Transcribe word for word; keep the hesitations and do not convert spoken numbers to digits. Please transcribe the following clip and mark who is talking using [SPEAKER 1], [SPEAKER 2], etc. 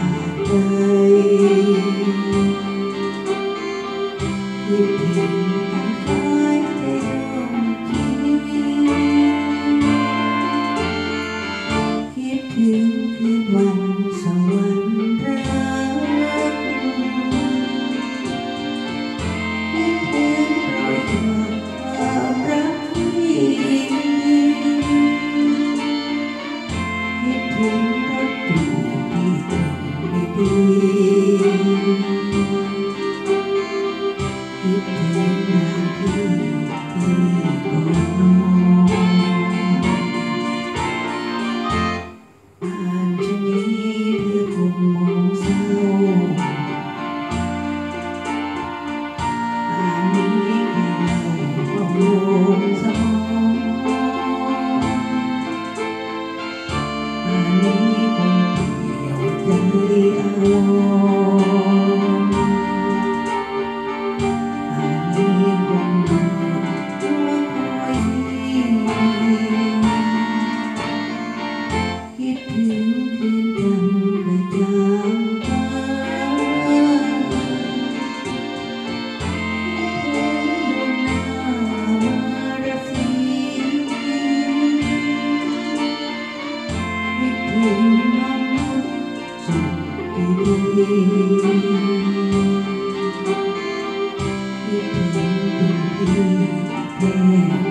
[SPEAKER 1] ใจคิดถึงแต่สายใจดวงชีวิตคิดถึงคืนวันสวรรค์รักคิดถึงรอยหยดความรักที่คิดถึงรถดูที่ถึงไม่ดีคิดถึงนาทีที่ก่อนนอนอ่านชะนี้เธอคงมองเศร้าอ่านนี้แค่เราเอาลงสมองอ่านนี้คงเปลี่ยวใจอาวรณ์อ่านนี้คงนอนรอคอยคิดถึงคืนกันและจางไปคิดถึงน้องนุชสุขดีคิดถึงคนที่แท้